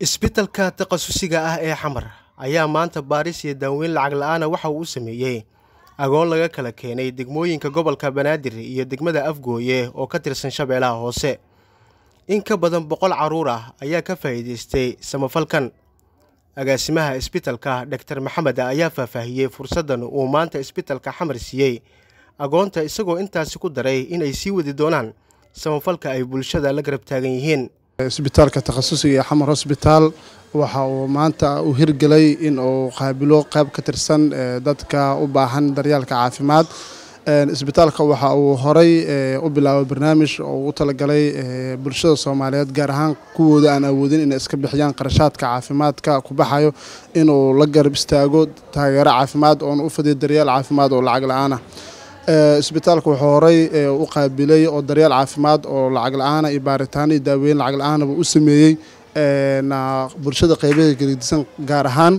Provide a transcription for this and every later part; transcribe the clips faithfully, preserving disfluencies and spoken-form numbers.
isbitaalka takhasusiga ah ee Xamar ayaa maanta baaris iyo daaweyn lacag la'aan ah waxa uu sameeyay agoon laga kala keenay degmooyinka gobolka Banaadir iyo degmada Afgooye oo ka tirsan Shabeellaha Hoose. In ka badan boqol caruur ah ayaa ka faa'iideystay samafalkan. agaasimaha isbitaalka Doctor Maxamed ayaa faahfaahiyay fursadan uu maanta isbitaalka Xamar siiyay agoonta isagoo intaasi ku daray in ay sii wadi doonaan samafalka ay bulshada la garab taagan yihiin. isbitaalka takhasusiga ee Xamar Hospital waxa uu maanta u hirgalay in uu qaabilo qayb ka tirsan dadka u baahan daryeelka caafimaad. isbitaalka waxa uu horay u bilaabay barnaamij oo uu talagalay bulshada Soomaaliyeed gaar ahaan kuwooda aan awoodin in iska bixiyaan qarashaadka caafimaadka ku baxayo inuu la garab istaago taageero caafimaad oo u fidiyo daryeel caafimaad oo lacag la'aan ah. isbitaalku wuxuu horay u qaabilay oo daryeel caafimaad oo lacag la'aan iyo baaritaan iyo daaweyn lacag la'aan ah u sameeyay bulshada qaybaha gelidisan gaar ahaan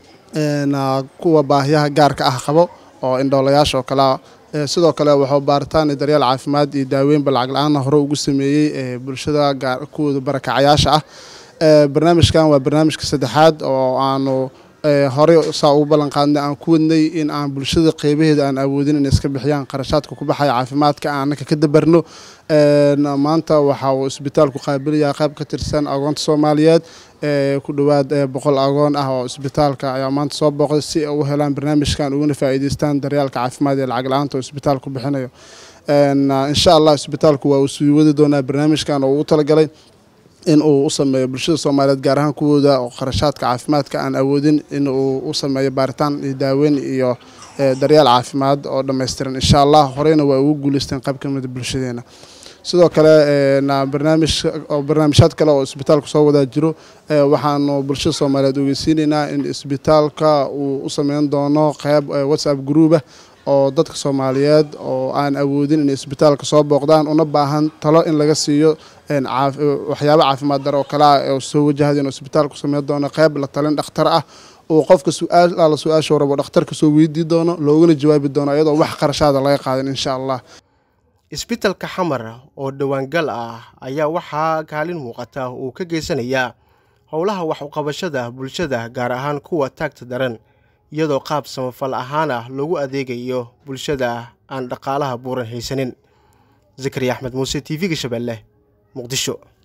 kuwa baahiyaha gaarka ah qabo oo indhoolayaasha oo kala sidoo kale wuxuu baaritaan iyo daryeel caafimaad iyo daaweyn lacag la'aan hore ugu sameeyay bulshada gaar kuwa barakacayaasha ah. barnaamijkan waa barnaamijka saddexaad oo aanu hore saa ugu ballan qaadnay aan ku wadnay in aan bulshada qaybaheeda aan awoodin in iska bixiyaan qarashaadka ku baxaya caafimaadka aan ka dabarno. maanta waxa uu isbitaalku qaabilayaa qayb ka tirsan agoonta Soomaaliyeed ku dhawaad boqol agoon ah oo isbitaalka ayaa maanta soo booqday si ay u helaan barnaamijkan uga faa'iideystaan daryeelka caafimaad ee lacag la'aanta oo isbitaalku bixinayo. insha Allah isbitaalku waa uu sii wadi doonaa barnaamijkan oo uu talagalay in uu u sameeyo bulshada Soomaaliyeed gaar ahaan kuwooda oo qarashaadka caafimaadka aan awoodin in uu u sameeyo baaritaan iyo daaweyn iyo daryeel caafimaad oo dhameystiran. insha Allah horeyna waa ugu guuleysteen qayb ka mid ah bulshadeena. sidoo kale barnaamij oo barnaamijyad kale oo isbitaalku soo wada jiro waxaanu bulshada Soomaaliyeed ogeysiinaynaa in isbitaalka uu u sameyn doono qayb WhatsApp group ah oo dadka Soomaaliyeed oo aan awoodin in isbitaalka soo booqdaan una baahan talo in laga siiyo waxyaabo caafimaad daro kala oo soo wajahday in isbitaalku sameeyo doono qayb la talin dhakhtar ah oo qofka su'aal la su'aasho rabo dhakhtarka soo weydiin doono loogana jawaabi doono iyadoo wax qarashaad laga qaadan insha Allah. isbitaalka Xamar oo dhawaan gal ah ayaa waxa kaalin muuqata uu ka geysanayaa howlaha wax u qabashada bulshada gaar ahaan kuwa taagta daran iyadoo qaab samafal ahaan ah loogu adeegayo bulshada aan dhaqaalaha buuran haysanin. Zakariya Axmed Muuse T V-ga Shabeelle, Muqdisho.